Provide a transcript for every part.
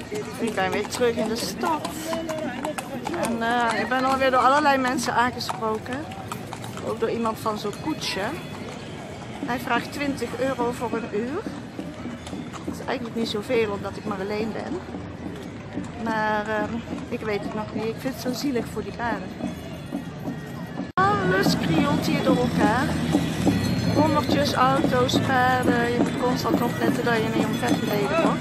Ik ben weer terug in de stad. En ik ben alweer door allerlei mensen aangesproken. Ook door iemand van zo'n koetsje. Hij vraagt 20 euro voor een uur. Dat is eigenlijk niet zoveel omdat ik maar alleen ben. Maar ik weet het nog niet. Ik vind het zo zielig voor die paarden. Alles krielt hier door elkaar. Honderdjes, auto's, paarden. Je moet constant opletten dat je niet omvergereden wordt.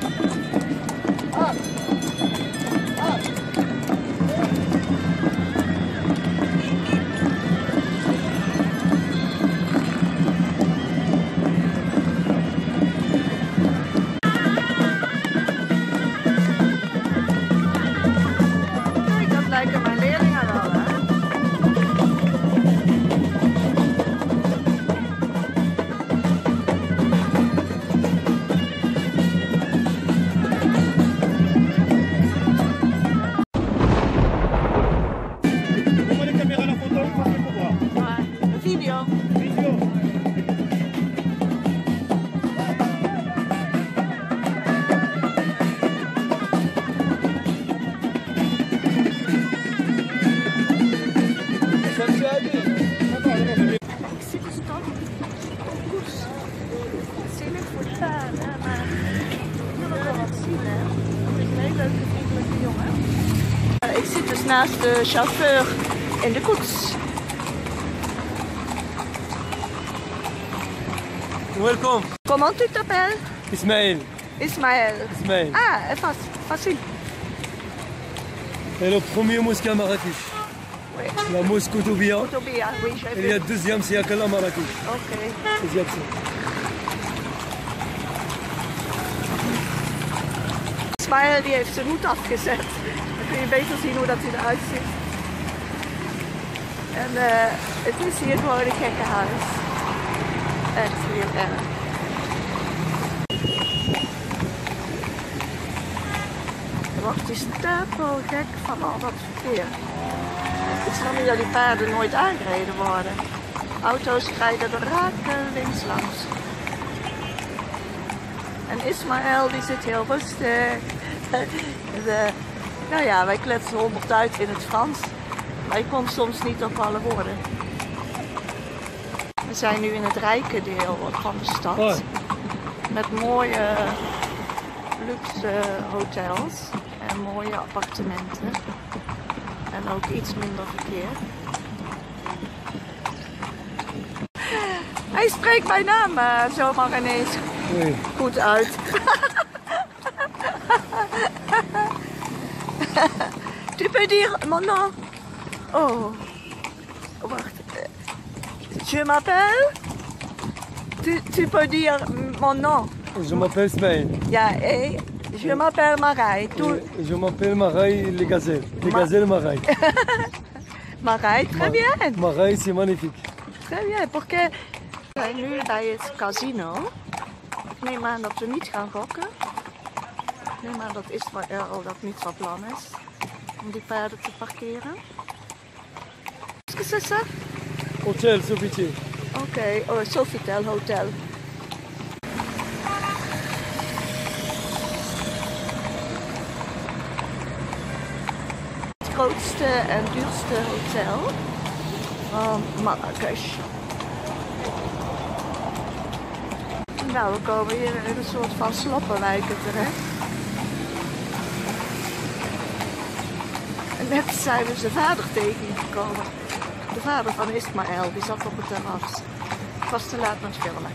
Ik zit dus naast de chauffeur in de koets. Welcome. Comment tu t'appelles? Ismaël. Ismaël. Ismaël. Ah, facile. Et le premier mosquée à Marrakech. Oui. La mosquée Koutoubia. Koutoubia, oui, j'ai Et il y a le deuxième siècle à Marrakech. Ok. Deuxième siècle. Ismaël die heeft zijn hoed afgezet. Dan kun je beter zien hoe dat hij eruit ziet. En het is hier gewoon een gekkenhuis. Echt heel erg. Wacht, die stapel gek van al dat verkeer. Ik snap niet dat die paarden nooit aangereden worden. Auto's rijden er rakelings langs. En Ismaël die zit heel rustig. Nou ja, wij kletsen 100 uit in het Frans. Maar je komt soms niet op alle woorden. We zijn nu in het rijke deel van de stad. Oh. Met mooie luxe hotels en mooie appartementen. En ook iets minder verkeer. Hij spreekt mijn naam zomaar ineens goed uit. Tu peux dire mon nom? Oh, wacht. Je m'appelle? Tu peux dire mon nom? Je m'appelle Ismaël. Ja, je m'appelle Marij. Je m'appelle Marij Les Gazelles. Les Gazelles Marij. Marij, très bien. Marij, c'est magnifique. Très bien, porque we zijn nu bij het casino. Ik neem aan dat we niet gaan gokken. Ik neem aan dat Israël dat niet van plan is. Om die paarden te parkeren. Qu'est-ce que c'est ça? Hotel Sofitel. Oké, oh, Sofitel Hotel. Het grootste en duurste hotel van Marrakesh. Nou, we komen hier in een soort van sloppenwijken terecht. En net zijn we zijn vader tegengekomen. De vader van Ismaël, die zat op het terras. Ik was te laat met filmen.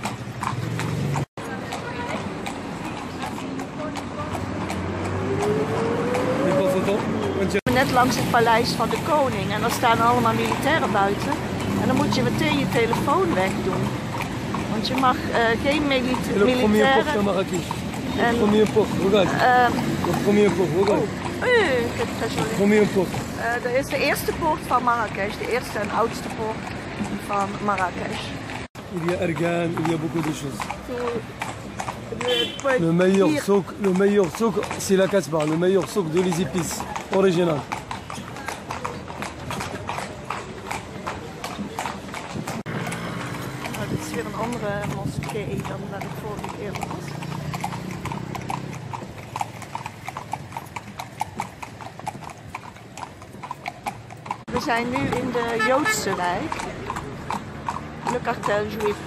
Net langs het paleis van de koning en daar staan allemaal militairen buiten. En dan moet je meteen je telefoon wegdoen. Want je mag geen militairen... Le premier porte à Marrakech. Le premier porte, regarde. Le premier porte, regarde. Le premier porte. Dat is de eerste poort van Marrakesh, de eerste en oudste poort van Marrakesh. Il y a Ergan, il y a beaucoup de choses. Le meilleur souk, c'est la Casbah. Le meilleur souk de les épices, original. Nou, dit is weer een andere moskee dan waar ik vorige keer was. We zijn nu in de Joodse wijk. Le Cartel Juif.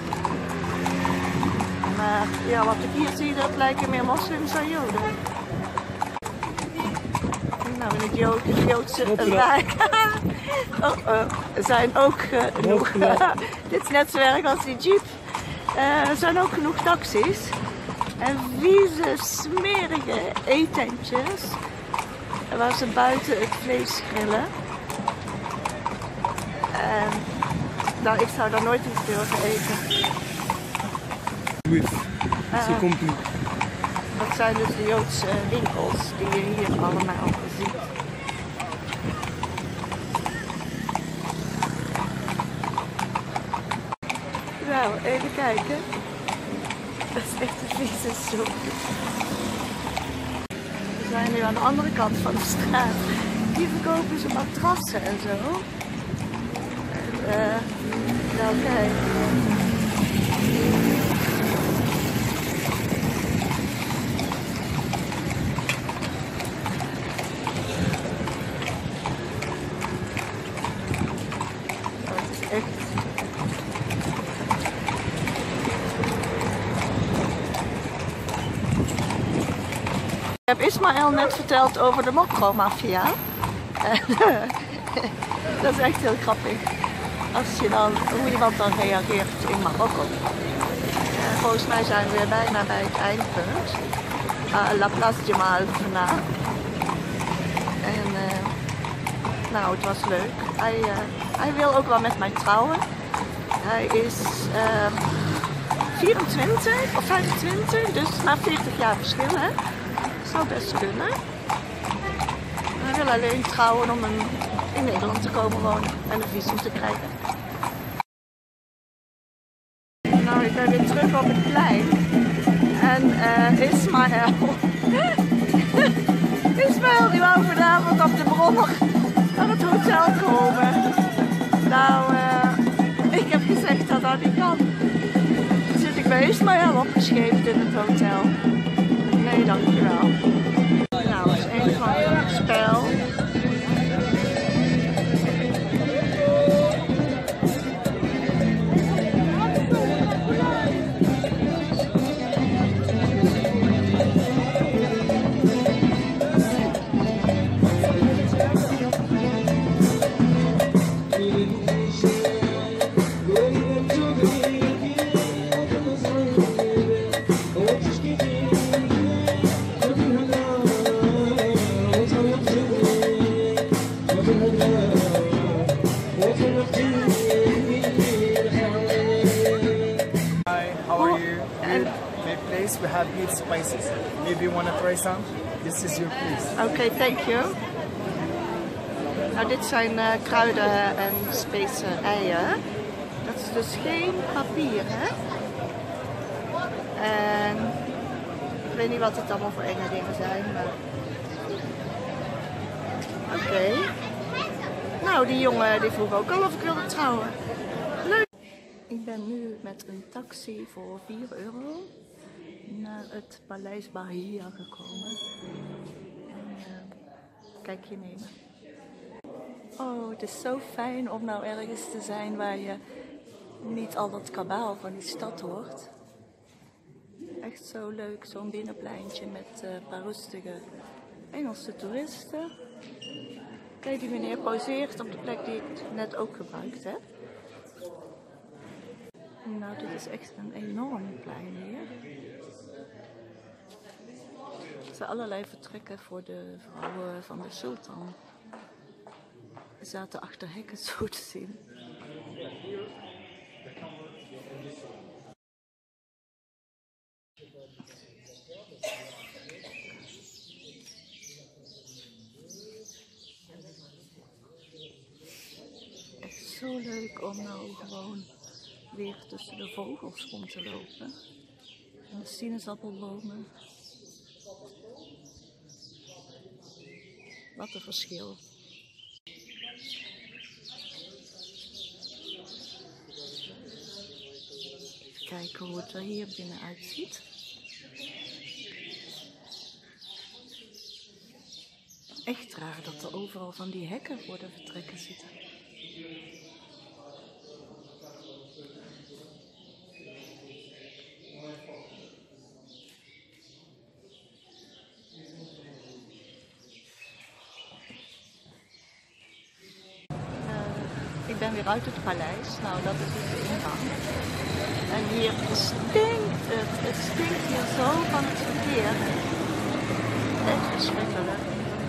Maar ja, wat ik hier zie, dat lijken meer moslims dan Joden. Nou, in het Joodse wijk zijn ook genoeg. Dit netwerk als die jeep. Er zijn ook genoeg taxis. En vieze, smerige eetentjes. Waar ze buiten het vlees grillen. En nou, ik zou daar nooit iets durven eten. Dat zijn dus de Joodse winkels die je hier allemaal ziet. Nou, even kijken. Dat is echt een vieze soep. We zijn nu aan de andere kant van de straat. Hier verkopen ze matrassen en zo. Nou kijk. Dat is echt. Ik heb Ismaël net verteld over de Mokro-maffia. Dat is echt heel grappig. Als je dan, hoe iemand dan reageert in Marokko. Volgens mij zijn we weer bijna bij het eindpunt. La Place Jemal Fna. En nou, het was leuk. Hij wil ook wel met mij trouwen. Hij is 24 of 25, dus na 40 jaar verschil, hè. Dat zou best kunnen. Hij wil alleen trouwen om in Nederland te komen wonen en een visum te krijgen. Nou, ik ben weer terug op het plein. En Ismaël die wou vanavond op de brommer naar het hotel komen. Nou, ik heb gezegd dat dat niet kan. Dan zit ik bij Ismaël opgescheept in het hotel. Nee, dankjewel. Nou, het is een van het spel. We have good spices. Maybe you want to try some? This is your place. Oké, thank you. Nou, dit zijn kruiden en specerijen. Dat is dus geen papier, hè? En ik weet niet wat het allemaal voor enge dingen zijn, maar... Oké. Nou, die jongen die vroeg ook al of ik wilde trouwen. Leuk! Ik ben nu met een taxi voor €4 naar het Paleis Bahia gekomen. En kijkje nemen. Oh, het is zo fijn om nou ergens te zijn waar je niet al dat kabaal van die stad hoort. Echt zo leuk, zo'n binnenpleintje met een paar rustige Engelse toeristen. Kijk, die meneer pauzeert op de plek die ik net ook gebruikt heb. Nou, dit is echt een enorm plein hier. Er zijn allerlei vertrekken voor de vrouwen van de sultan. Ze zaten achter hekken zo te zien. Echt zo leuk om nou gewoon weer tussen de vogels rond te lopen. En de sinaasappelbomen. Wat een verschil. Even kijken hoe het er hier binnen uitziet. Echt raar dat er overal van die hekken voor de vertrekken zitten. Ik ben weer uit het paleis. Nou, dat is dus de ingang. En hier stinkt het. Het stinkt hier zo van het verkeer. Echt verschrikkelijk.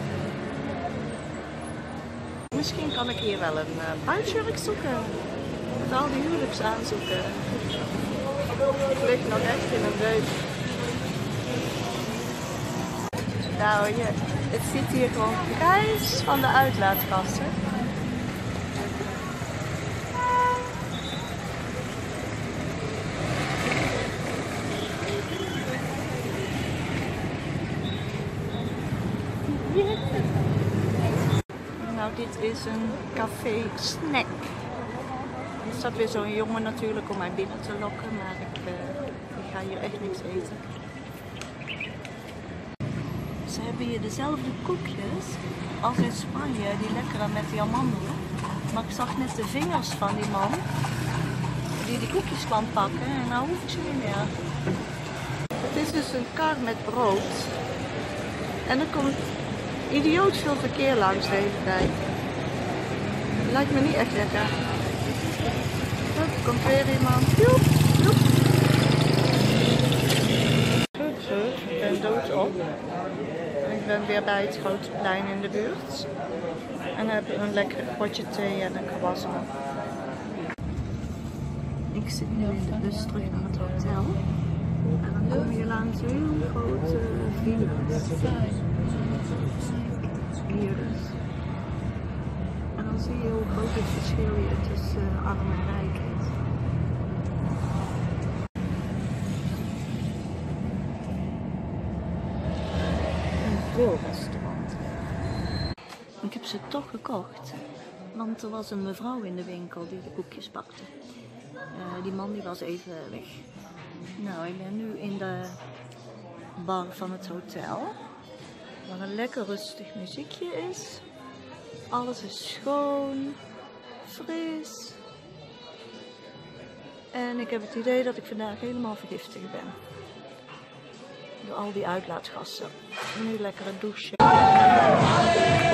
Misschien kan ik hier wel een bruidsjurk zoeken. Met al die huwelijksaanzoeken. Ik lig nog echt in een deuk. Nou, het zit hier gewoon prijs van de uitlaatgassen. Nou, dit is een café snack. Er staat weer zo'n jongen natuurlijk om mij binnen te lokken, maar ik ga hier echt niks eten. Ze hebben hier dezelfde koekjes als in Spanje, die lekkere met die amandelen. Maar ik zag net de vingers van die man die koekjes kwam pakken en nou hoeft ze niet meer. Het is dus een kar met brood en er komt idioot veel verkeer langs de hele tijd. Lijkt me niet echt lekker. Er komt weer iemand. Joep, joep. Ik ben doodop. Ik ben weer bij het grote plein in de buurt. En heb een lekker potje thee en een croissant. Ik zit nu in de bus terug naar het hotel. En dan kom je langs heel grote villa's. Hier dus. En dan zie je hoe groot het verschil hier tussen arm en rijk is. Een veel restaurant. Ik heb ze toch gekocht. Want er was een mevrouw in de winkel die de koekjes bakte. Die man die was even weg. Nou, ik ben nu in de bar van het hotel. Waar een lekker rustig muziekje is. Alles is schoon, fris. En ik heb het idee dat ik vandaag helemaal vergiftigd ben. Door al die uitlaatgassen. Nu lekker een douche.